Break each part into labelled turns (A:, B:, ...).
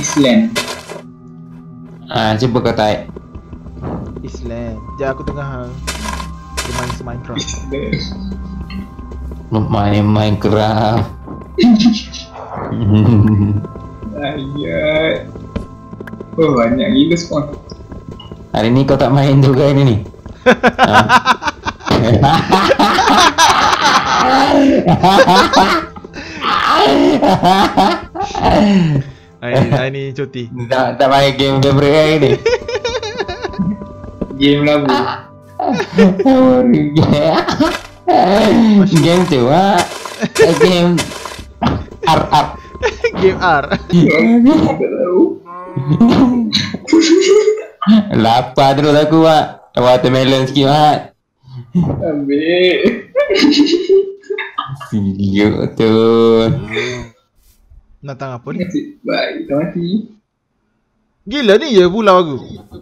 A: Island.
B: Cuba kau type.
C: Island. Sekejap aku tengah bermain Minecraft.
B: Main Minecraft.
A: Ayat. Oh, banyak gila spawn.
B: Hari ni kau tak main tu ke ni?
C: Hari ni cuti.
B: Tak main game favorite hari ni.
A: Game labu.
B: Game tu game RR.
C: Game R.
A: Tak tahu.
B: Lapar terus aku watermelon sikit
A: Ambil.
B: Siuk tu.
C: Datang apa ni?
A: Nasib baik tak mati.
C: Gila ni je pulau aku.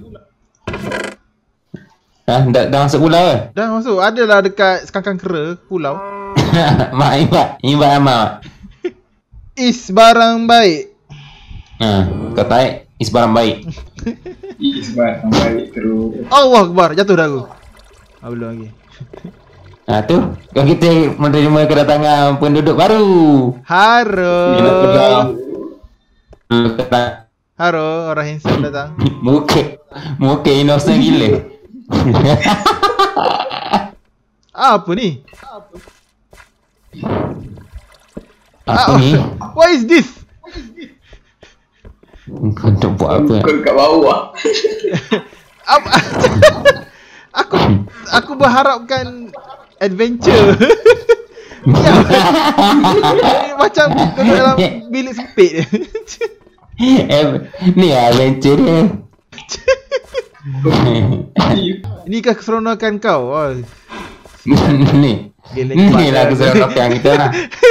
B: Dah masuk pulau ke?
C: Dah masuk. Adalah dekat Sekangkang Kera pulau.
B: Mak Ibat amal.
C: Is barang baik.
B: Kau tarik is barang baik.
A: Isbat yang baik terus.
C: Allah Akbar. Jatuh dah aku. Belum lagi.
B: Tu kalau kita menerima kedatangan penduduk baru.
C: Haro.
B: Kata
C: Haro. Orang handsome datang.
B: muka innocent gila.
C: Apa ni?
B: Apa ni?
C: What is this?
B: Kau nak buat apa?
A: Kau kat bawah.
C: Apa? Aku berharapkan adventure. Macam kau dalam bilik sempit.
B: Ni adventure dia.
C: Inikah keseronokan kau? Oh.
B: Ni lah keseronokan kita lah.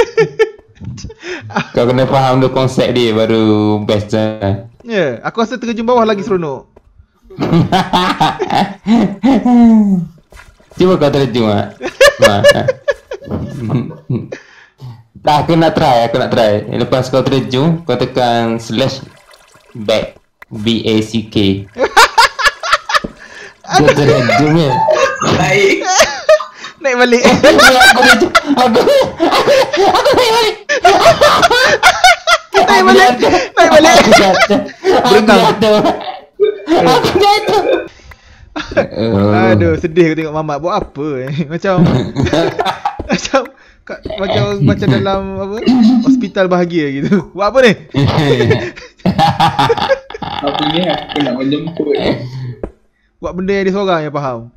B: Kau kena faham tu konsep dia baru best lah.
C: Ya, aku rasa terjun bawah lagi seronok.
B: Cuba kau terjun Tak, aku nak try. Lepas kau terjun, kau tekan /back BACK. Dia terjun ya.
A: Baik.
C: Naik balik.
B: Aku naik balik.
C: Naik balik.
B: Berenang. Aku jatuh.
C: Aduh, sedih aku tengok Mamat buat apa macam macam dalam apa? Hospital bahagia gitu. Buat apa ni?
A: Apa ni aku nak menjemput.
C: Buat benda yang dia seorang yang faham.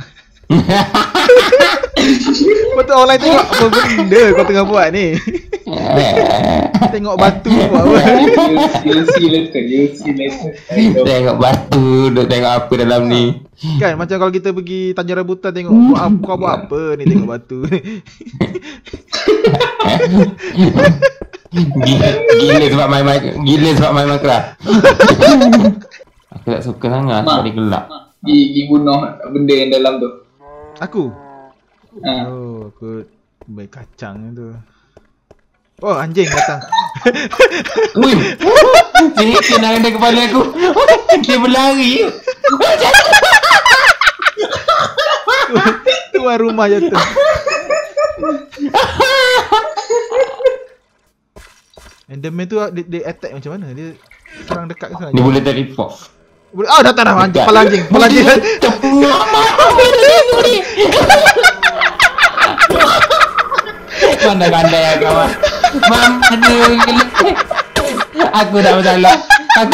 C: Betul orang lain tengok apa benda kau tengah buat ni. Tengok batu buat apa.
A: You'll see later.
B: Tengok batu, duk tengok apa dalam ni.
C: Kan macam kalau kita pergi Tanjung Rambutan tengok kau buat apa ni, tengok batu.
B: Gila sebab main Minecraft. Aku tak suka sangat tadi gelap.
A: Pergi bunuh benda yang dalam tu.
C: Aku?
A: Ha.
C: Oh, aku baik kacang tu. Oh, anjing datang.
B: Ui, sini kena ada kepala aku. Dia berlari.
C: Tuan rumah jatuh. Enderman tu dia attack macam mana? Dia serang dekat ke sana?
B: Dia boleh teleport.
C: Datang dah anjing, kepala anjing.
B: Pandai-pandai ya kawan. Mama dia gelap. Aku tak bersalah. Aku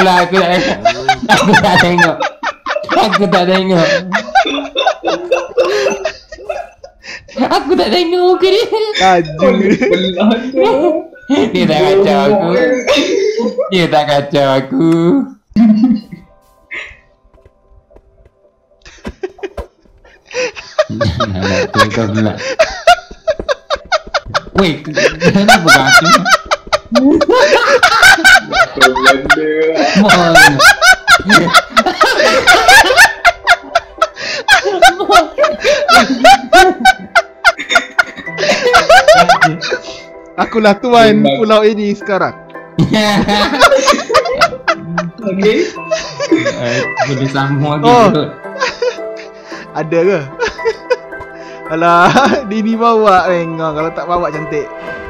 B: tak tengok. Aku tak tengok ke dia.
C: Anjing.
B: Dia tak kacau aku. Nak tengok pula. Weh, kenapa kaki? Mon.
C: Akulah tuan pulau ini sekarang.
A: Okay.
B: Boleh sambung lagi
C: Oh.
B: kot.
C: Ada ke? Alah, Dini bawa Engong. Kalau tak bawa cantik.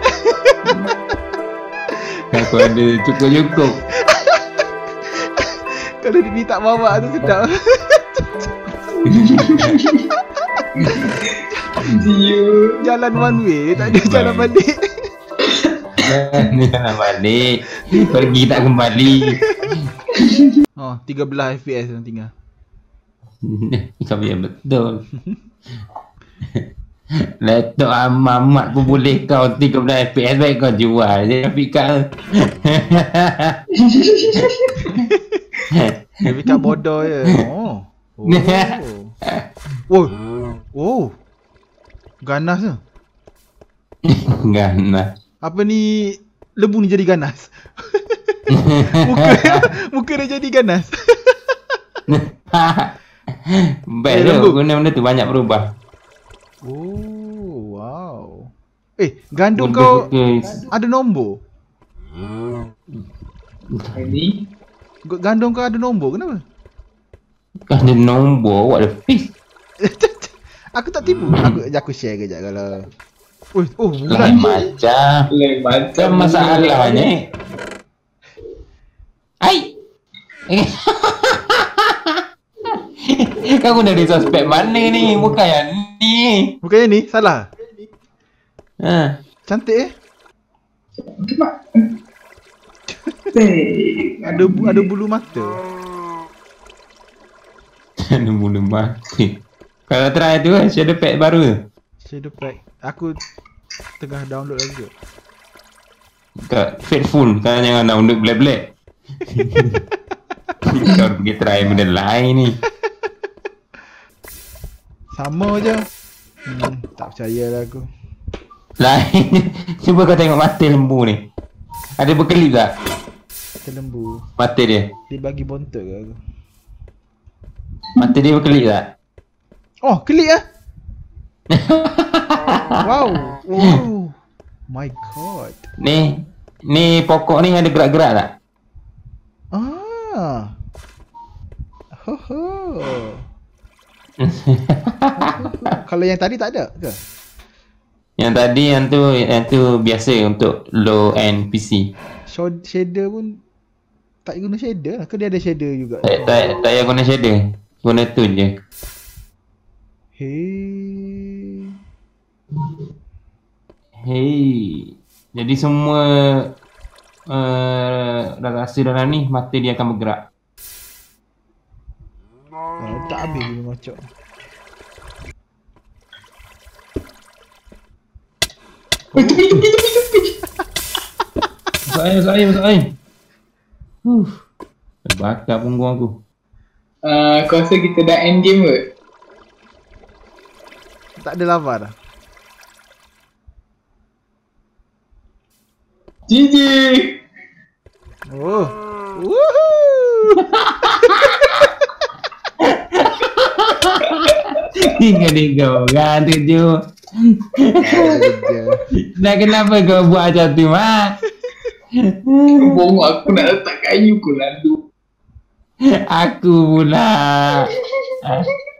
B: Aku ada cukup-cukup.
C: Kalau Dini tak bawa tu sedap.
A: You.
C: Jalan one way, tak ada jalan balik.
B: Ni nak balik. Pergi tak kembali.
C: Oh, 13 FPS yang tinggal.
B: Kau biar betul. Laptop Mamat pun boleh kau 13 FPS baik kau jual je Fika.
C: Dia fikir bodoh je. Oh. Oh. Oh. Ganas tu.
B: Ganas.
C: Apa ni, lembu ni jadi ganas. muka dia jadi ganas.
B: Baik tu guna benda tu banyak berubah.
C: Oh, wow. Gandum kau ada nombor?
A: Ini.
C: Gandum kau ada nombor, kenapa?
B: Kan ada nombor, what the fish?
C: Aku tak tipu. Aku share kejap kalau.
B: Lain
C: Mulan.
B: macam.
A: Lain macam.
B: Kan masalahnya. Ai. Kau guna resuspect mana ni? Bukan yang ni.
C: Bukannya ni, salah.
B: Ha.
C: Cantik
A: Cepat.
C: Ada bulu mata.
B: Ada bulu mati. Kalau try tu shadow pack baru.
C: Shadow pack. Aku tengah download lagi.
B: Kau faithful kan jangan download black-black. Kau pergi try benda lain ni.
C: Sama je. Tak percaya lah aku.
B: Lain. Cuba kau tengok mata lembu ni. Ada berkelip tak?
C: Lembu.
B: Mata dia.
C: Dia bagi bontot ke aku.
B: Mata dia berkelip tak?
C: Oh, kelip lah. Wow. Oh. My god.
B: Ni pokok ni ada gerak-gerak tak?
C: Ah. Ho ho. Kalau yang tadi tak ada ke?
B: Yang tadi yang tu biasa untuk low end PC.
C: Shader pun tak guna shader lah. Ke dia ada shader juga?
B: Tak payah guna shader. Guna tu je. Hey. Jadi semua rasa dalam ni mata dia akan bergerak.
C: Tak habis dulu ngocok.
B: Masuk air. Terbakar punggung aku.
A: Kau rasa kita dah end game ke?
C: Tak ada lava dah.
A: GG.
C: Oh. Woohoo.
B: Tiga orang tu. Dah kenapa kau buat macam tu, Mak?
A: Bongok aku nak letak kayu kau lalu.
B: Aku pula.